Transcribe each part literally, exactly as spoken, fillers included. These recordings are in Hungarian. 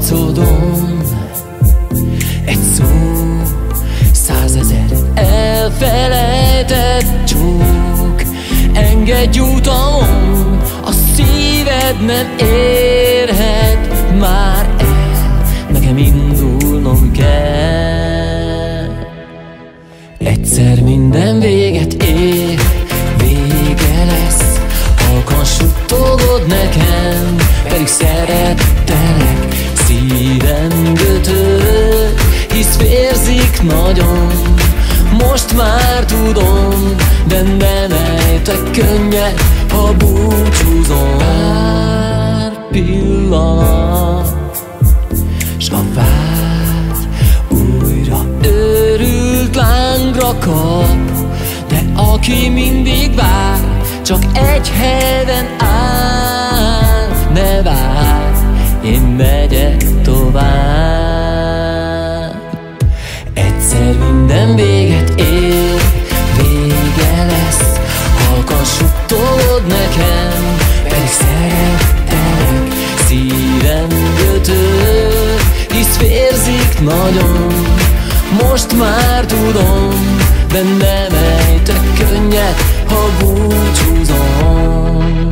arcodon egy szó, százezer elfelejtett csók. Engedj utamon, a szíved nem érhet már el, nekem indulnom kell. Egyszer minden véget ér, vége lesz, halkan suttogod nekem, pedig szerettelek, szívem götör, hisz vérzik nagyon. Most már tudom, bennem ejtek könnyed, ha búcsúzom. Pár pillanat, s a vágy újra őrült lángra kap. De aki mindig vár, csak egy helyen áll. Ne várj, én megyek tovább. Egyszer minden véget ér, vége lesz, halkan suttogod nekem, pedig szerettelek, szívem götör, hisz vérzik nagyon. Most már tudom, bennem ejtek könnyed, ha búcsúzom.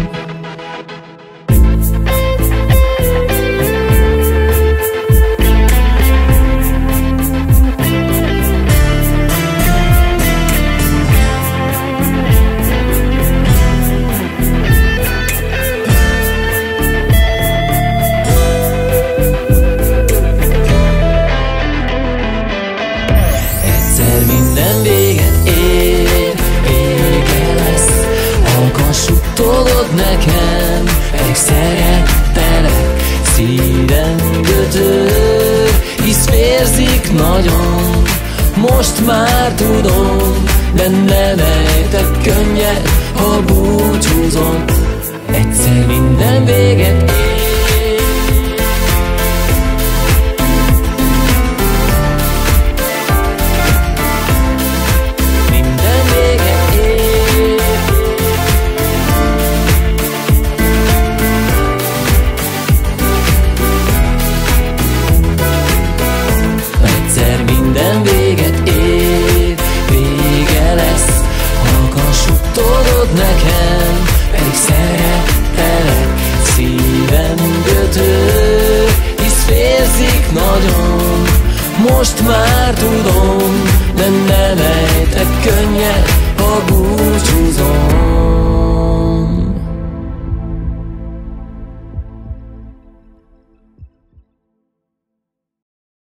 Suttogod nekem, pedig szerettelek, szívem götör, hisz vérzik nagyon. Most már tudom, bennem ejtek könnyed, ha búcsúzom. Egyszer minden véget ér. Nekem, pedig szerettelek, szívem götör, hisz vérzik nagyon. Most már tudom, bennem ejtek